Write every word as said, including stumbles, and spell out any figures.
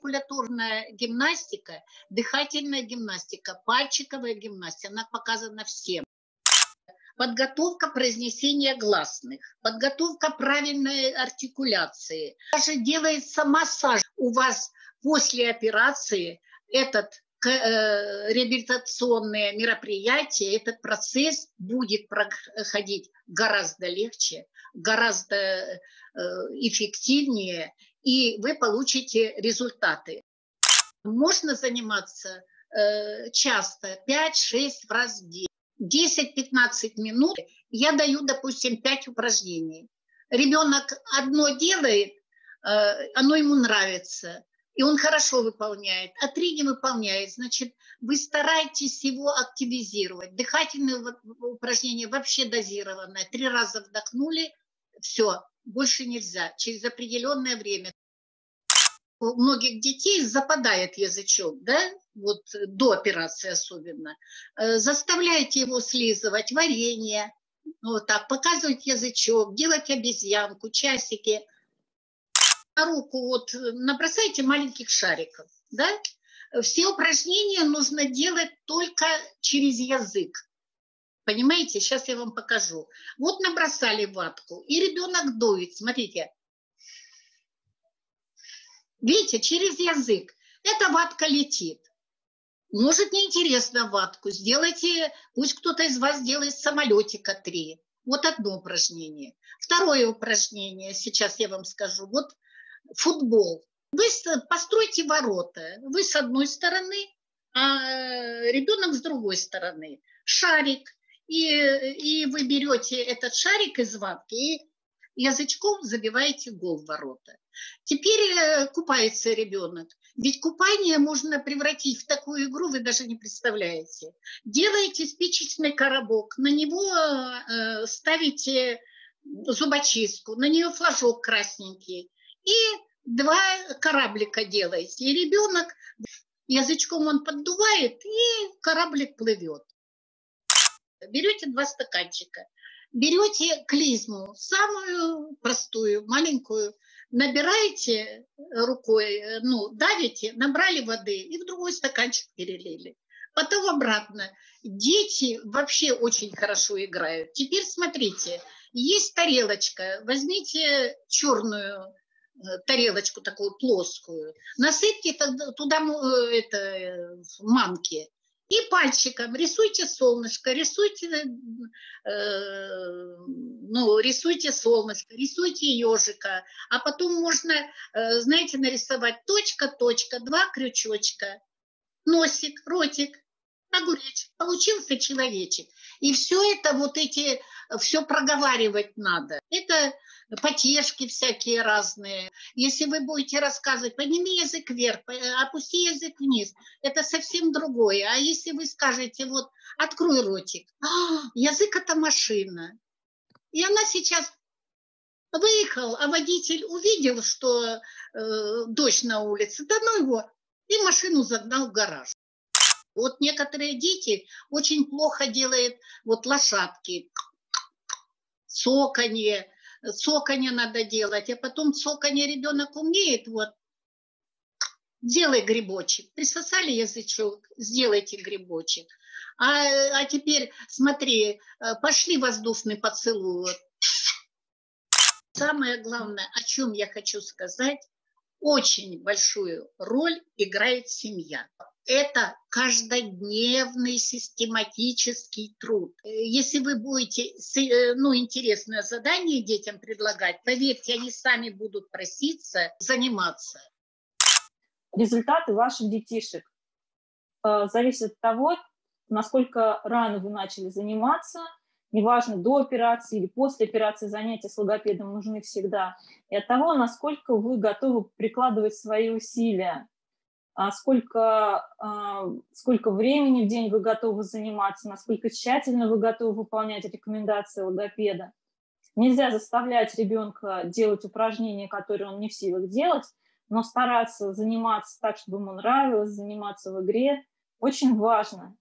артикуляторная гимнастика, дыхательная гимнастика, пальчиковая гимнастика, она показана всем. Подготовка произнесения гласных, подготовка правильной артикуляции. Даже делается массаж. У вас после операции этот э, реабилитационное мероприятие, этот процесс будет проходить гораздо легче, гораздо э, эффективнее, и вы получите результаты. Можно заниматься э, часто, пять-шесть раз в день. десять-пятнадцать минут я даю, допустим, пять упражнений. Ребенок одно делает, оно ему нравится, и он хорошо выполняет, а три не выполняет. Значит, вы стараетесь его активизировать. Дыхательные упражнения вообще дозированные. Три раза вдохнули, все, больше нельзя. Через определенное время. У многих детей западает язычок, да, вот до операции особенно. Заставляйте его слизывать варенье, вот так, показывать язычок, делать обезьянку, часики. На руку вот набросайте маленьких шариков, да. Все упражнения нужно делать только через язык. Понимаете? Сейчас я вам покажу. Вот набросали ватку, и ребенок дует, смотрите. Видите, через язык. Эта ватка летит. Может, неинтересно ватку. Сделайте, пусть кто-то из вас делает самолетика три. Вот одно упражнение. Второе упражнение, сейчас я вам скажу. Вот футбол. Вы постройте ворота. Вы с одной стороны, а ребенок с другой стороны. Шарик. И, и вы берете этот шарик из ватки и язычком забиваете гол в ворота. Теперь купается ребенок. Ведь купание можно превратить в такую игру, вы даже не представляете. Делаете спичечный коробок, на него э, ставите зубочистку, на нее флажок красненький. И два кораблика делаете. И ребенок язычком он поддувает, и кораблик плывет. Берете два стаканчика. Берете клизму, самую простую, маленькую, набираете рукой, ну, давите, набрали воды и в другой стаканчик перелили. Потом обратно. Дети вообще очень хорошо играют. Теперь смотрите, есть тарелочка, возьмите черную тарелочку такую плоскую, насыпьте туда это, манки. И пальчиком рисуйте солнышко, рисуйте, э, ну, рисуйте солнышко, рисуйте ежика. А потом можно, э, знаете, нарисовать точка, точка, два крючочка, носик, ротик, огуречек. Получился человечек. И все это, вот эти, все проговаривать надо. Это потешки всякие разные. Если вы будете рассказывать, подними язык вверх, опусти язык вниз, это совсем другое. А если вы скажете, вот, открой ротик, а, язык это машина. И она сейчас выехал, а водитель увидел, что э, дождь на улице, да ну его, и машину загнал в гараж. Вот некоторые дети очень плохо делают вот лошадки, цоканье, цоканье надо делать, а потом цоканье ребенок умеет, вот, делай грибочек, присосали язычок, сделайте грибочек. А, а теперь, смотри, пошли воздушный поцелуй. Самое главное, о чем я хочу сказать, очень большую роль играет семья. Это каждодневный систематический труд. Если вы будете, ну, интересное задание детям предлагать, поверьте, они сами будут проситься заниматься. Результаты ваших детишек э, зависят от того, насколько рано вы начали заниматься, неважно, до операции или после операции, занятия с логопедом нужны всегда, и от того, насколько вы готовы прикладывать свои усилия. А сколько, а, сколько времени в день вы готовы заниматься, насколько тщательно вы готовы выполнять рекомендации логопеда. Нельзя заставлять ребенка делать упражнения, которые он не в силах делать, но стараться заниматься так, чтобы ему нравилось, заниматься в игре очень важно.